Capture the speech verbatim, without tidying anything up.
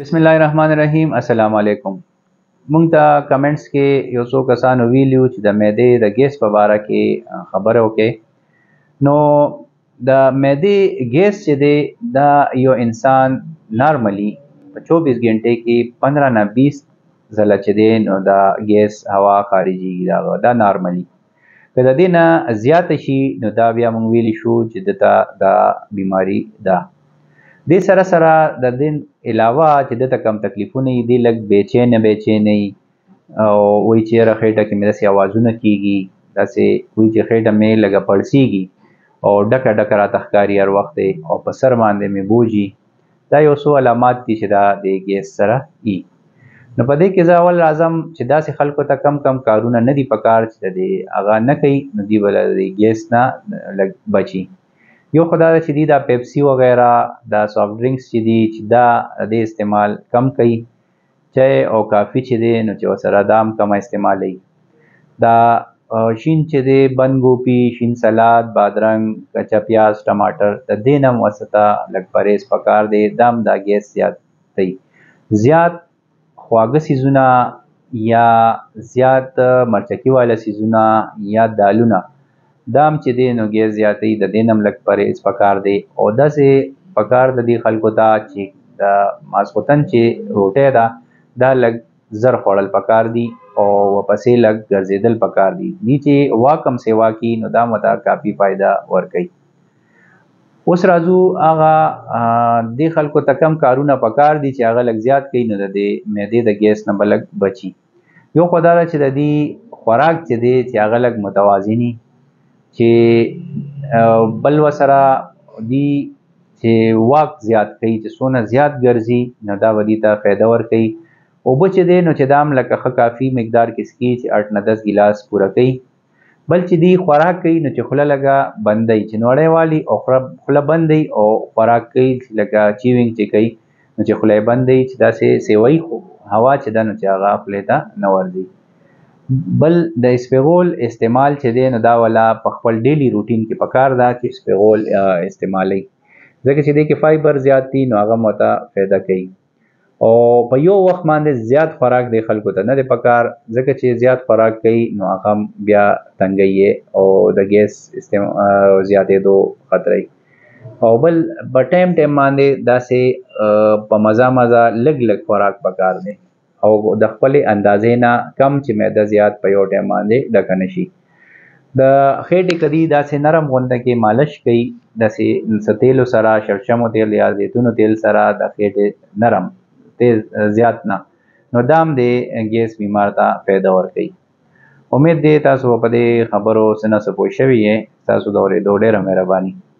बिस्मिल्लाहिर्रहमानिर्रहीम अस्सलाम वालेकुम। मोंग ته کمنټس کې یو څو کسانو ویلیو چې د معدې د ګیس په اړه کې خبره وکړي. نو د معدې ګیس چې دی دا یو انسان نارملی په چوبیس غنټې کې پندرہ نه بیس ځله چې دی نو دا ګیس هوا خارجيږي، دا دا نارملی. که د دې نه زیاته شي نو دا بیا موږ ویلی شو چې دته دا بیماری ده. دې سره سره د دې علاوه چې دته کم تکلیفونه یې دي، لږ بیچینه بیچینه یي او وایي چې یاره خېټه کې مې داسې اوازونه کېږي، داسې وایي چې خېټه مې لږه پړسېږي او ډکه ډکه راته ښکاري هر وخت او په سر باندې مې بوجي. دا یو څو علامات دي چې دا د ګیس سره وي. نو په دې کې زه اول راځم چې داسې خلکو ته کم کم کارونه نه دي پکار چې د هغه نه کوي، نو دوی به د ګیس نه لږ بچي. یو خو دا ده چې دوی دا پیپسي وغیره دا سافټ ډرنکس چې دي چې دا د استعمال کم کوي. چای او کافي چې دی نو چې ورسره دا هم کمه استعمالوي. دا شین چې دی بند ګوپي، شین سلاد، بادرنګ، کچه پیاز، ټماټر، د دې نه هم ورڅخه لږ پرهیز پکار دی. دا هم دا ګیس زیاتوي. زیات خواږه څیزونه یا زیات مرچکي والا څیزونه یا دالونه دا هم چې دی نو ګیس زیاتوي. د دې نه هم لږ پرهیز پکار دی. او داسې پکار د دې خلکو ته چې د ماسخوتن چې روټۍ ده دا لږ زر خوړل پکار دي او ورپسې لږ ګرځېدل پکار دي. دي چې واک هم سیوا کي نو دا ورته کافي فایده ورکوي. اوس راځو هغه دې خلکو ته کم کارونه پکار دي چې هغه لږ زیات کوي نو د دې معدې د ګیس نه به لږ بچي. یو خو دا ده چې د دې خوراک چې دی چې هغه لږ متوازني، چې بل ورسره دي چې واک زیات کوي، چې څونه زیات ګرځي نو دا به دې ته فایده ورکوي. اوبه چې دی نو چې دا هم لکه ښه کافي مقدار کې څکي چې اټ نه دس ګیلاس پوره کوي. بل چې دی خوراک کوي نو چې خوله لږه بندوي، چې نوړی والي او خوله بندوي او خوراک کوي لکه چیوینګ چې کوي نو چې خوله یې بندوي چې داسې سیوي هوا چې ده نو چې هغه خولې ته نه ورځي. بل د اسپغول استعمال چې دی نو دا ولا په خپل ډیلی روټین کې پکار ده چې اسپغول استعمالوي، ځکه چې دی کې فایبر زیات دي نو هغه مو ته فایده کوي. او په یو وخت باندې زیات خوراک دی خلکو ته نه دی پکار، ځکه چې زیات خوراک کوي نو هغه بیا تنګوي او د ګیس زیاتېدو خطره وي. او بل په ټایم ټایم باندې داسې په مزه مزه لږ لږ خوراک پکار دی او د خپلې اندازې نه کم چې معده زیات په یو ټایم باندې ډکه نه شي. د خېټې که دي داسې نرم غونډه کې مالش کوي، داسې څه تیلو سره، شړشمو تیل یا زیتونو تیل سره د خېټې نرم تیز زیات نه، نو دا هم د ګیس بیمار ته فایده ورکوي. امید دی تاسو په دې خبرو څه نه څه پوه شوي یې. تاسو د اورېدو ډېره مهرباني.